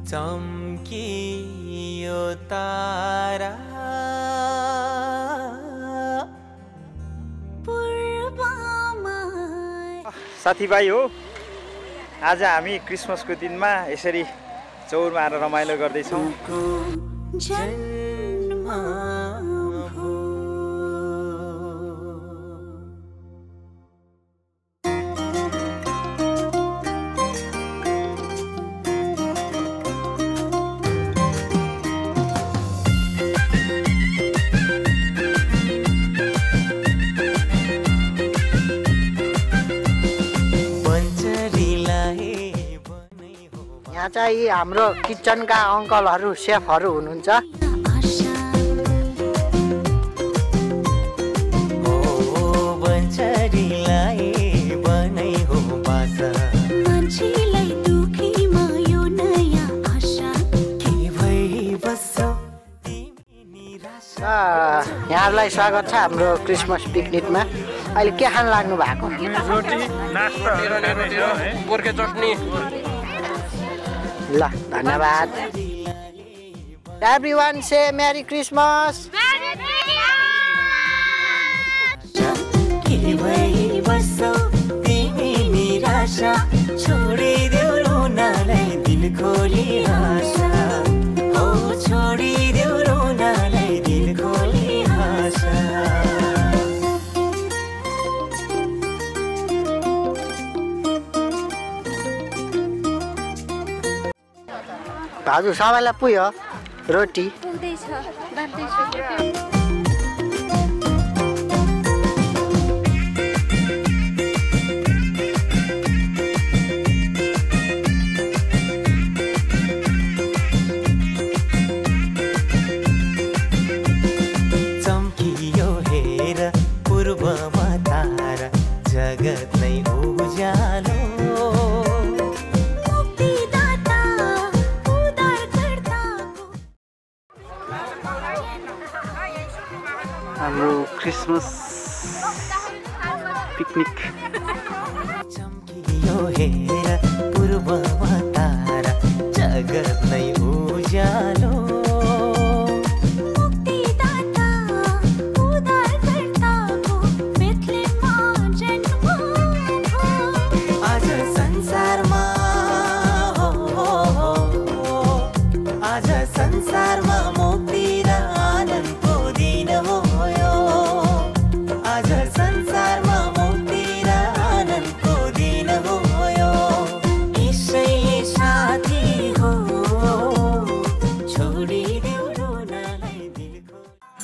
चम्कियो तारा साथीभाइ हो, आज हामी क्रिसमसको दिनमा यसरी चौरमा आएर रमाइलो गर्दैछौँ। यहाँ चाहिँ हाम्रो किचनका अङ्कलहरू सेफहरू हुनुहुन्छ। यहाँहरूलाई स्वागत छ हाम्रो क्रिसमस पिकनिकमा। अहिले के खान लाग्नु भएको? रोटी, नास्ता, गोर्खे चटनी। ल, धन्यवाद। Everyone say merry Christmas. छोडिदेऊ रोनालाई दिल खोली आशा, हो छोडिदेऊ रोनालाई दिल खोली आशा। हजुर सबैलाई पुग्यो रोटी? पुग्दैछ, बाँड्दैछु। चम्कियो हेर पूर्वमा तारा, जगत नै उज्यालो। हाम्रो क्रिसमस पिकनिक। चम्कियो हेर पूर्वमा तारा, जगत नै उज्यालो। आज संसारमा आज संसारमा मुक्ति र आनन्दको दिन हो। आज संसारमा मुक्ति र आनन्दको दिन हो। यसैले साथी हो, छोडिदेऊ रोनालाई दिलको।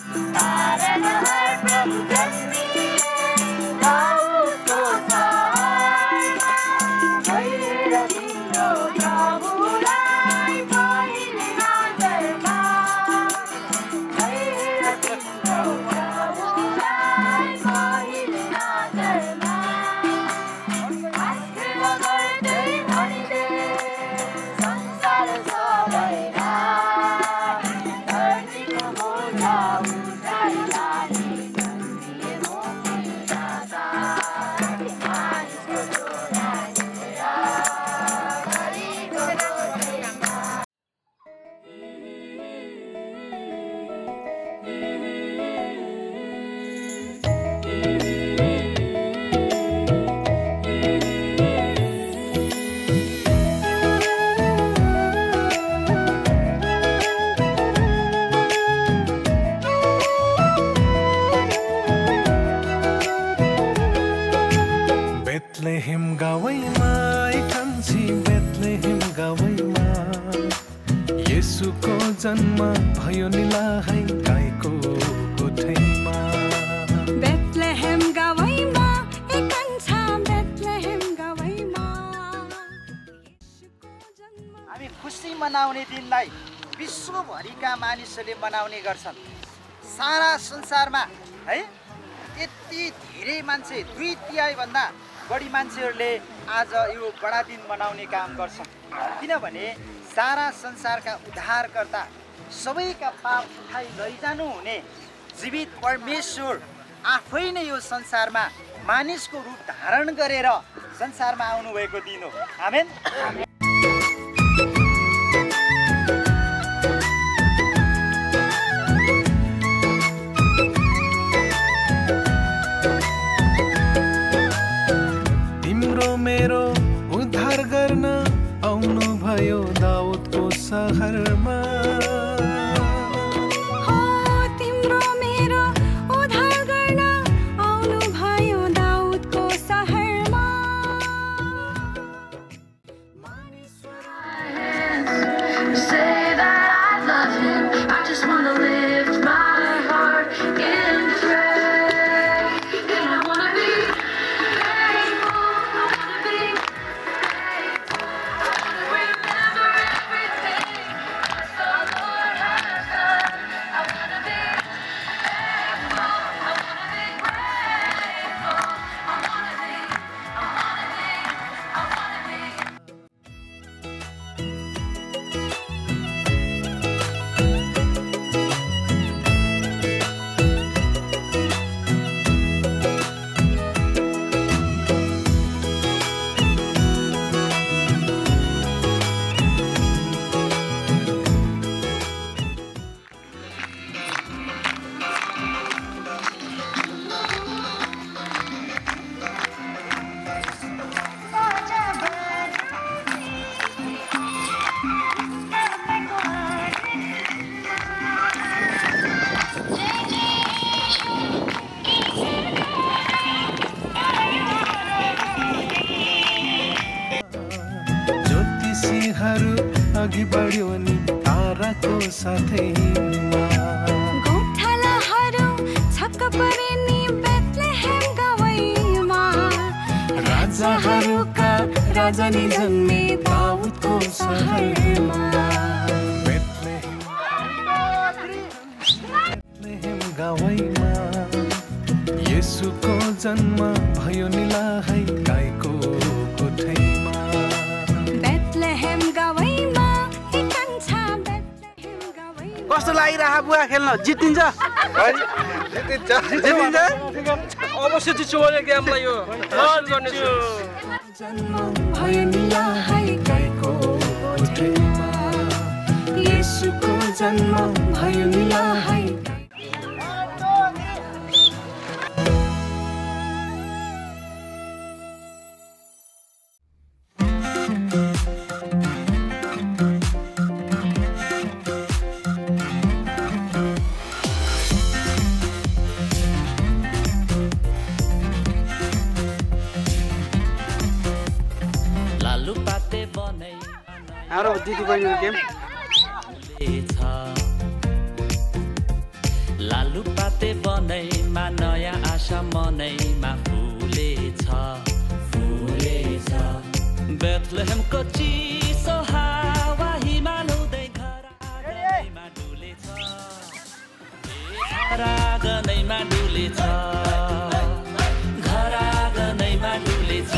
बेथलेहेम गावैमा कान्छी, बेथलेहेम गावैमा येशूको जन्म भयो निलाहै गाईको गोठैमा। बेथलेहेम गावैमा कान्छा, बेथलेहेम गावैमा येशूको जन्म। हामी खुसी मनाउने दिनलाई विश्वभरिका मानिसहरूले मनाउने गर्छन्। सारा संसारमा है यति धेरै मान्छे, 2/3 भन्दा बढी मान्छेहरूले आज यो बडा दिन मनाउने काम गर्छन्। किनभने सारा संसारका उद्धारकर्ता, सबैका पाप उठाइ लैजानु हुने जीवित परमेश्वर आफै नै यो संसारमा मानिसको रूप धारण गरेर संसारमा आउनुभएको दिन हो। आमेन। भयो दाउदको सहरमा तिम्रो मेरो उद्धार गर्न आउनु भयो दाउदको सहरमा Say that I love him. I just wanna lift my heart in praise. And I wanna be faithful. I wanna be faithful. I wanna remember everything that the Lord has done. I wanna be faithful. I wanna be grateful. I wanna be. ज्योतिषीहरू अघि बढ्यो नि ताराको साथै हिँड्मा गोठालाहरू छक्क परे नि Bethlehem गाउँमा राजाहरूका राजा नि जन्मे दाउदको सहरमा बेथलेहेम गाउँमा येशूको जन्म भयो नि लाहै गाईको गोठैमा बेथलेहेम गाउँमा कान्छा बेथलेहेम गाउँमा कस्तो लागिरह बुवा खेल्न जितिन्छ जितिन्छ अवश्य जित्छु भने गेमलाई यो गर्नेछु जन्म भयो नि लाहै गाईको गोठैमा येशूको जन्म भयो नि लाहै हाम्रो दिदी बहिनीको गेम लालु पाते बनैमा नयाँ आशा मनैमा फुलेछ बेथलेहेमको चिसो हावा हिमाल हुँदै घरागनैमा डुलेछ घरागनैमा डुलेछ घरागनैमा डुलेछ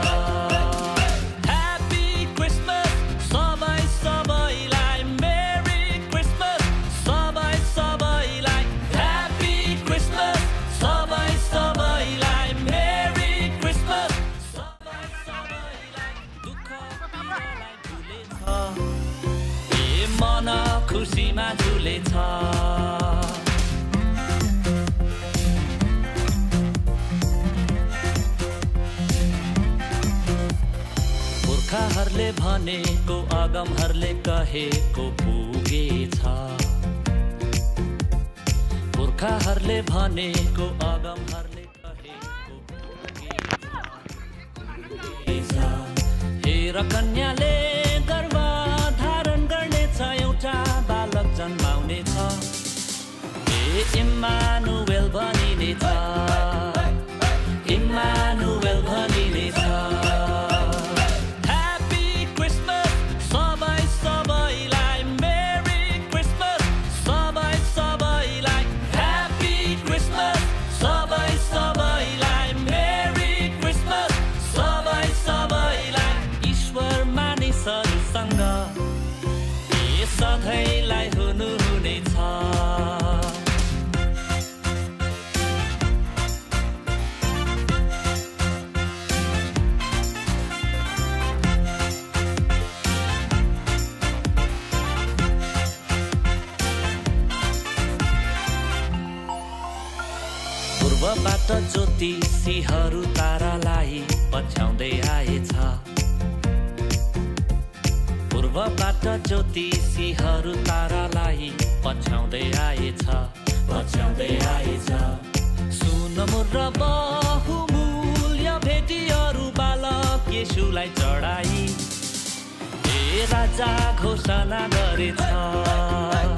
खुसीमा झुलेछ पुर्खाहरूले भनेको अगमहरूले कहेको पुगेछ पुर्खाहरूले भनेको अगमहरूले कहेको पुगेछ हेर कन्याले गर्व धारण गर्नेछ एउटा बालक जन्माउनेछ इम्मानुएल भनिनेछ इम्मानुएल भनिनेछ ह्याप्पी क्रिसमस सबै सबैलाई मेरी क्रिसमस सबै सबैलाई ह्याप्पी क्रिसमस सबै सबैलाई मेरी क्रिसमस सबै सबैलाई ईश्वर मानिसहरूसँग सधैँलाई हुनुहुनेछ पूर्वबाट ज्योतिषीहरू तारालाई पछ्याउँदै आएछ पूर्व पूर्वबाट ज्योतिषीहरू तारालाई पछ्याउँदै आएछ सुन मोर बहुमूल्य भेटीहरू बालक येशूलाई चढाई हे राजा घोषणा गरेछ